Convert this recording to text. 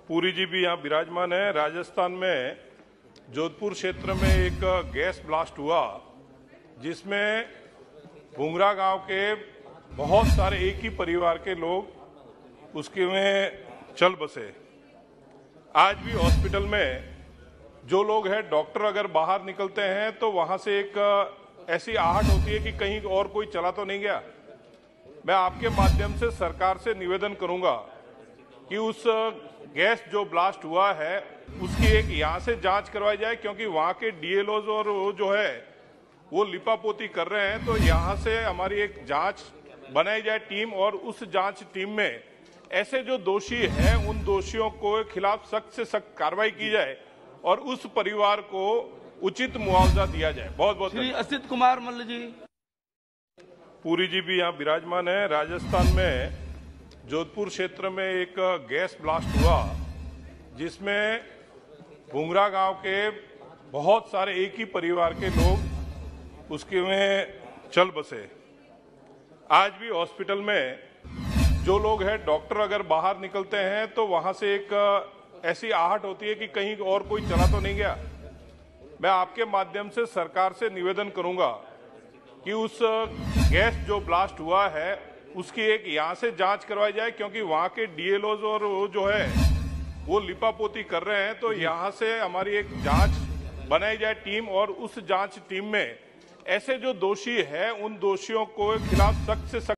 पुरी जी भी यहाँ विराजमान है। राजस्थान में जोधपुर क्षेत्र में एक गैस ब्लास्ट हुआ जिसमें भूंगरा गांव के बहुत सारे एक ही परिवार के लोग उसके में चल बसे। आज भी हॉस्पिटल में जो लोग हैं, डॉक्टर अगर बाहर निकलते हैं तो वहां से एक ऐसी आहट होती है कि कहीं और कोई चला तो नहीं गया। मैं आपके माध्यम से सरकार से निवेदन करूंगा कि उस गैस जो ब्लास्ट हुआ है उसकी एक यहाँ से जांच करवाई जाए, क्योंकि वहाँ के डीएलओज और वो जो है वो लिपापोती कर रहे हैं। तो यहाँ से हमारी एक जांच बनाई जाए टीम, और उस जांच टीम में ऐसे जो दोषी हैं उन दोषियों को खिलाफ सख्त से सख्त कार्रवाई की जाए और उस परिवार को उचित मुआवजा दिया जाए। बहुत बहुत श्री असित कुमार मल्ल जी। पुरी जी भी यहाँ विराजमान है। राजस्थान में जोधपुर क्षेत्र में एक गैस ब्लास्ट हुआ जिसमें भूंगरा गांव के बहुत सारे एक ही परिवार के लोग उसके में चल बसे। आज भी हॉस्पिटल में जो लोग हैं, डॉक्टर अगर बाहर निकलते हैं तो वहां से एक ऐसी आहट होती है कि कहीं और कोई चला तो नहीं गया। मैं आपके माध्यम से सरकार से निवेदन करूंगा कि उस गैस जो ब्लास्ट हुआ है उसकी एक यहाँ से जांच करवाई जाए, क्योंकि वहाँ के डीएलओज और वो जो है वो लिपापोती कर रहे हैं। तो यहाँ से हमारी एक जांच बनाई जाए टीम, और उस जांच टीम में ऐसे जो दोषी हैं उन दोषियों को खिलाफ सख्त से सख्त